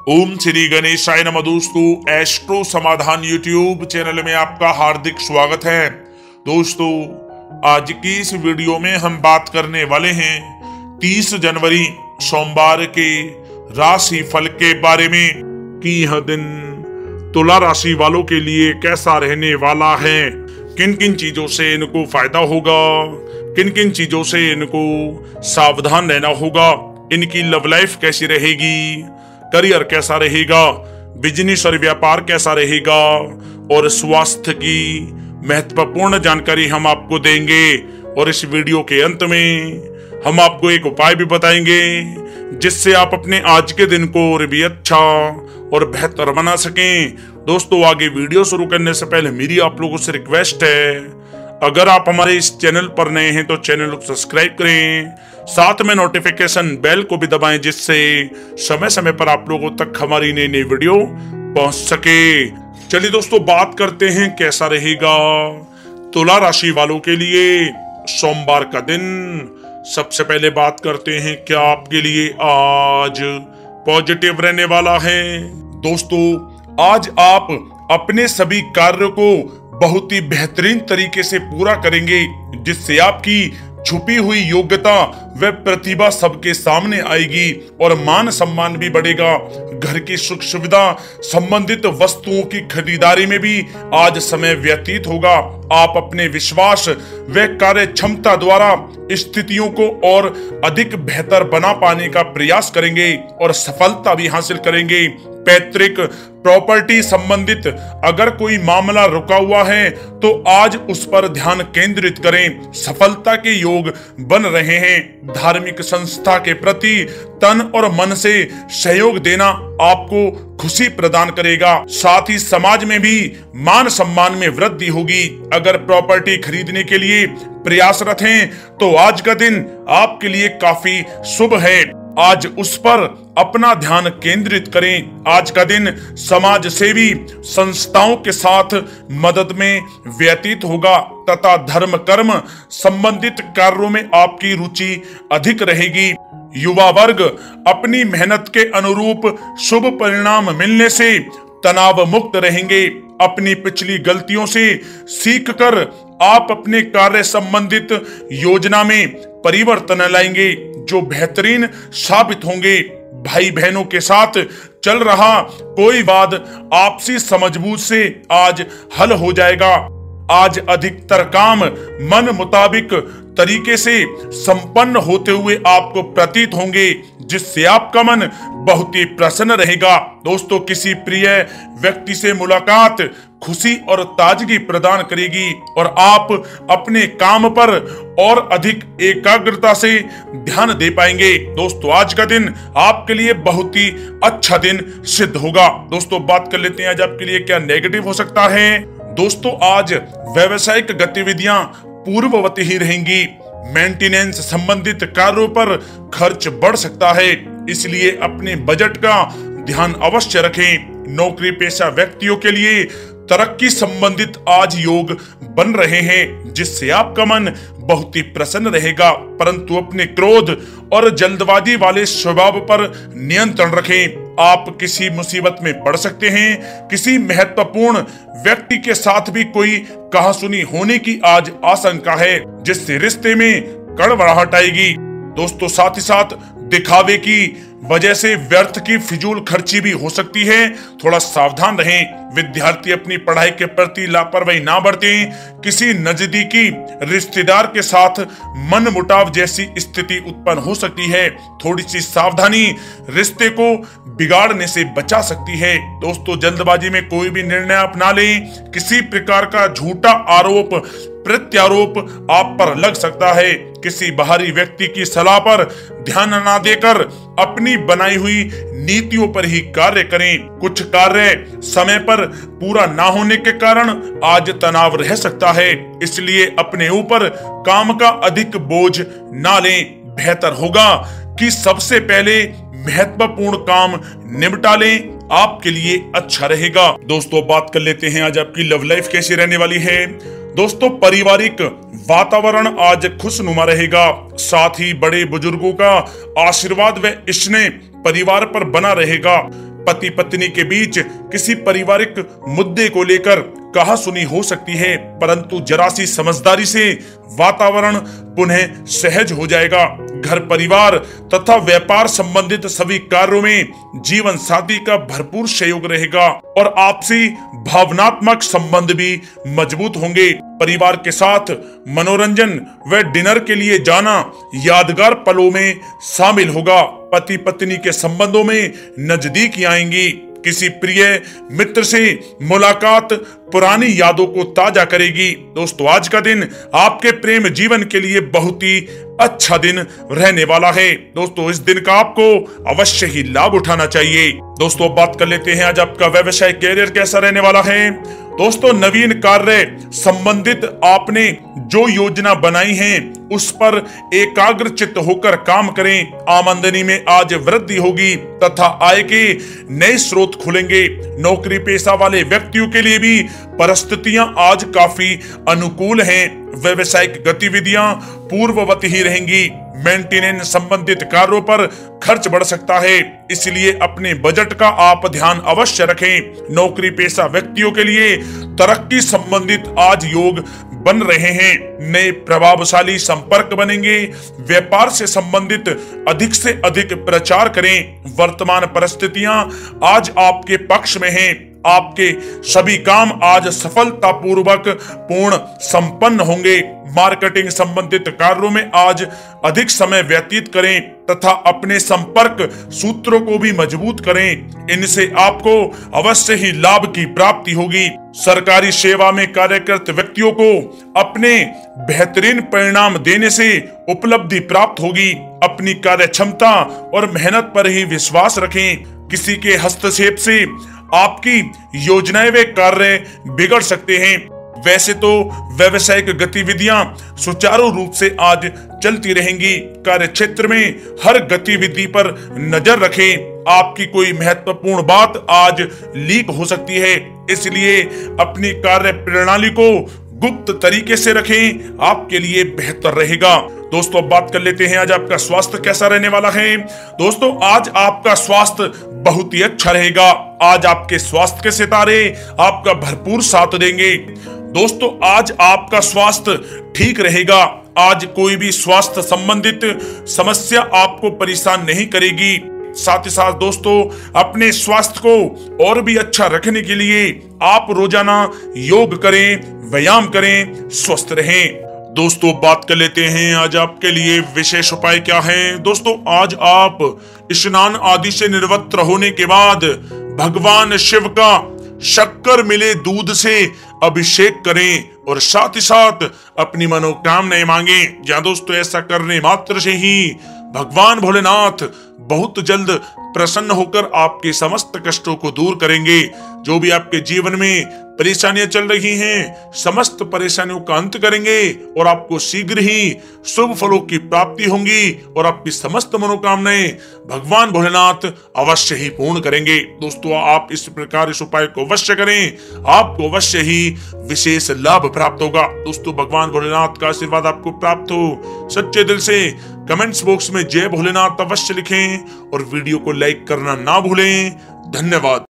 ओम श्री गणेशाय नमः। दोस्तों, एस्ट्रो समाधान यूट्यूब चैनल में आपका हार्दिक स्वागत है। दोस्तों, आज की इस वीडियो में हम बात करने वाले हैं 30 जनवरी सोमवार के राशि फल के बारे में कि यह दिन तुला राशि वालों के लिए कैसा रहने वाला है, किन किन चीजों से इनको फायदा होगा, किन किन चीजों से इनको सावधान रहना होगा, इनकी लव लाइफ कैसी रहेगी, करियर कैसा रहेगा, बिजनेस और व्यापार कैसा रहेगा और स्वास्थ्य की महत्वपूर्ण जानकारी हम आपको देंगे। और इस वीडियो के अंत में हम आपको एक उपाय भी बताएंगे जिससे आप अपने आज के दिन को और भी अच्छा और बेहतर बना सकें। दोस्तों, आगे वीडियो शुरू करने से पहले मेरी आप लोगों से रिक्वेस्ट है, अगर आप हमारे इस चैनल पर नए हैं तो चैनल को सब्सक्राइब करें, साथ में नोटिफिकेशन बेल को भी दबाएं जिससे समय समय पर आप लोगों तक हमारी नई नई वीडियो पहुंच सके। चलिए दोस्तों, बात करते हैं कैसा रहेगा तुला राशि वालों के लिए सोमवार का दिन। सबसे पहले बात करते हैं क्या आपके लिए आज पॉजिटिव रहने वाला है। दोस्तों, आज आप अपने सभी कार्यों को बहुत ही बेहतरीन तरीके से पूरा करेंगे जिससे आपकी छुपी हुई योग्यता व प्रतिभा सबके सामने आएगी और मान सम्मान भी बढ़ेगा। घर की सुख सुविधा संबंधित वस्तुओं की खरीदारी में भी आज समय व्यतीत होगा। आप अपने विश्वास व कार्य क्षमता द्वारा स्थितियों को और अधिक बेहतर बना पाने का प्रयास करेंगे और सफलता भी हासिल करेंगे। पैतृक प्रॉपर्टी संबंधित अगर कोई मामला रुका हुआ है तो आज उस पर ध्यान केंद्रित करें, सफलता के योग बन रहे हैं। धार्मिक संस्था के प्रति तन और मन से सहयोग देना आपको खुशी प्रदान करेगा। साथ ही समाज में भी मान सम्मान में वृद्धि होगी। अगर प्रॉपर्टी खरीदने के लिए प्रयासरत हैं तो आज का दिन आपके लिए काफी शुभ है। आज उस पर अपना ध्यान केंद्रित करें। आज का दिन समाज सेवी संस्थाओं के साथ मदद में व्यतीत होगा तथा धर्म कर्म संबंधित कार्यों में आपकी रुचि अधिक रहेगी। युवा वर्ग अपनी मेहनत के अनुरूप शुभ परिणाम मिलने से तनाव मुक्त रहेंगे। अपनी पिछली गलतियों से सीखकर आप अपने कार्य संबंधित योजना में परिवर्तन लाएंगे जो बेहतरीन साबित होंगे। भाई बहनों के साथ चल रहा कोई वाद आपसी समझबूझ से आज हल हो जाएगा। आज अधिकतर काम मन मुताबिक तरीके से संपन्न होते हुए आपको प्रतीत होंगे जिससे आपका मन बहुत ही प्रसन्न रहेगा। दोस्तों, किसी प्रिय व्यक्ति से मुलाकात खुशी और ताजगी प्रदान करेगी और आप अपने काम पर और अधिक एकाग्रता से ध्यान दे पाएंगे। दोस्तों, आज का दिन आपके लिए बहुत ही अच्छा दिन सिद्ध होगा। दोस्तों, बात कर लेते हैं आज आपके लिए क्या नेगेटिव हो सकता है। दोस्तों, आज व्यावसायिक गतिविधियां पूर्ववत ही रहेंगी। मेंटेनेंस संबंधित कार्यों पर खर्च बढ़ सकता है, इसलिए अपने बजट का ध्यान अवश्य रखें। नौकरी पेशा व्यक्तियों के लिए तरक्की संबंधित आज योग बन रहे हैं जिससे आपका मन बहुत ही प्रसन्न रहेगा, परंतु अपने क्रोध और जल्दबाजी वाले स्वभाव पर नियंत्रण रखें। आप किसी मुसीबत में पड़ सकते हैं। किसी महत्वपूर्ण व्यक्ति के साथ भी कोई कहासुनी होने की आज आशंका है जिससे रिश्ते में कड़वाहट आएगी। दोस्तों, साथ ही साथ दिखावे की वजह से व्यर्थ की फिजूल खर्ची भी हो सकती है, थोड़ा सावधान रहें। विद्यार्थी अपनी पढ़ाई के प्रति लापरवाही ना बरतें। किसी नजदीकी रिश्तेदार के साथ मनमुटाव जैसी स्थिति उत्पन्न हो सकती है, थोड़ी सी सावधानी रिश्ते को बिगाड़ने से बचा सकती है। दोस्तों, जल्दबाजी में कोई भी निर्णय अपना लें, किसी प्रकार का झूठा आरोप प्रत्यारोप आप पर लग सकता है। किसी बाहरी व्यक्ति की सलाह पर ध्यान न देकर अपनी बनाई हुई नीतियों पर ही कार्य करें। कुछ कार्य समय पर पूरा ना होने के कारण आज तनाव रह सकता है, इसलिए अपने ऊपर काम का अधिक बोझ ना लें। बेहतर होगा कि सबसे पहले महत्वपूर्ण काम निपटा लें, आपके लिए अच्छा रहेगा। दोस्तों, बात कर लेते हैं आज आपकी लव लाइफ कैसी रहने वाली है। दोस्तों, पारिवारिक वातावरण आज खुशनुमा रहेगा। साथ ही बड़े बुजुर्गों का आशीर्वाद व स्नेह परिवार पर बना रहेगा। पति पत्नी के बीच किसी पारिवारिक मुद्दे को लेकर कहासुनी हो सकती है, परंतु जरा सी समझदारी से वातावरण पुनः सहज हो जाएगा। घर परिवार तथा व्यापार संबंधित सभी कार्यों में जीवन साथी का भरपूर सहयोग रहेगा और आपसी भावनात्मक संबंध भी मजबूत होंगे। परिवार के साथ मनोरंजन व डिनर के लिए जाना यादगार पलों में शामिल होगा। पति पत्नी के संबंधों में नजदीकी आएंगी। किसी प्रिय मित्र से मुलाकात पुरानी यादों को ताजा करेगी। दोस्तों, आज का दिन आपके प्रेम जीवन के लिए बहुत ही अच्छा दिन रहने वाला है। दोस्तों, इस दिन का आपको अवश्य ही लाभ उठाना चाहिए। दोस्तों, बात कर लेते हैं आज आपका व्यवसाय कैरियर कैसा रहने वाला है। दोस्तों, नवीन कार्य संबंधित आपने जो योजना बनाई है उस पर एकाग्रचित्त होकर काम करें। आमदनी में आज वृद्धि होगी तथा आय के नए स्रोत खुलेंगे। नौकरी पेशा वाले व्यक्तियों के लिए भी परिस्थितियां आज काफी अनुकूल हैं। व्यवसायिक गतिविधियां पूर्ववत ही रहेंगी। मेंटेनेंस संबंधित कार्यों पर खर्च बढ़ सकता है, इसलिए अपने बजट का आप ध्यान अवश्य रखें। नौकरी पेशा व्यक्तियों के लिए तरक्की संबंधित आज योग बन रहे हैं। नए प्रभावशाली संपर्क बनेंगे। व्यापार से संबंधित अधिक से अधिक प्रचार करें। वर्तमान परिस्थितियां आज आपके पक्ष में हैं। आपके सभी काम आज सफलतापूर्वक पूर्ण संपन्न होंगे। मार्केटिंग संबंधित कार्यों में आज अधिक समय व्यतीत करें तथा अपने संपर्क सूत्रों को भी मजबूत करें। इनसे आपको अवश्य ही लाभ की प्राप्ति होगी। सरकारी सेवा में कार्यरत व्यक्तियों को अपने बेहतरीन परिणाम देने से उपलब्धि प्राप्त होगी। अपनी कार्य क्षमता और मेहनत पर ही विश्वास रखें। किसी के हस्तक्षेप से आपकी योजनाएं व कार्य बिगड़ सकते हैं। वैसे तो व्यावसायिक गतिविधियां सुचारू रूप से आज चलती रहेंगी। कार्य क्षेत्र में हर गतिविधि पर नजर रखें। आपकी कोई महत्वपूर्ण बात आज लीक हो सकती है, इसलिए अपनी कार्य प्रणाली को गुप्त तरीके से रखें, आपके लिए बेहतर रहेगा। दोस्तों, बात कर लेते हैं आज आपका स्वास्थ्य कैसा रहने वाला है। दोस्तों, आज आपका स्वास्थ्य बहुत ही अच्छा रहेगा। आज आपके स्वास्थ्य के सितारे आपका भरपूर साथ देंगे। दोस्तों, आज आपका स्वास्थ्य ठीक रहेगा। आज कोई भी स्वास्थ्य संबंधित समस्या आपको परेशान नहीं करेगी। साथ ही साथ दोस्तों, अपने स्वास्थ्य को और भी अच्छा रखने के लिए आप रोजाना योग करें, व्यायाम करें, स्वस्थ रहें। दोस्तों, बात कर लेते हैं आज आपके लिए विशेष उपाय क्या है। दोस्तों, आज आप स्नान आदि से निवृत्त होने के बाद भगवान शिव का शक्कर मिले दूध से अभिषेक करें और साथ ही साथ अपनी मनोकामनाएं मांगे। जहां दोस्तों, ऐसा करने मात्र से ही भगवान भोलेनाथ बहुत जल्द प्रसन्न होकर आपके समस्त कष्टों को दूर करेंगे। जो भी आपके जीवन में परेशानियां चल रही हैं, समस्त परेशानियों का अंत करेंगे और आपको शीघ्र ही शुभ फलों की प्राप्ति होगी और आपकी समस्त मनोकामनाएं भगवान भोलेनाथ अवश्य ही पूर्ण करेंगे। दोस्तों, आप इस प्रकार इस उपाय को अवश्य करें, आपको अवश्य ही विशेष लाभ प्राप्त होगा। दोस्तों, भगवान भोलेनाथ का आशीर्वाद आपको प्राप्त हो। सच्चे दिल से कमेंट्स बॉक्स में जय भोलेनाथ अवश्य लिखें और वीडियो को लाइक करना ना भूलें। धन्यवाद।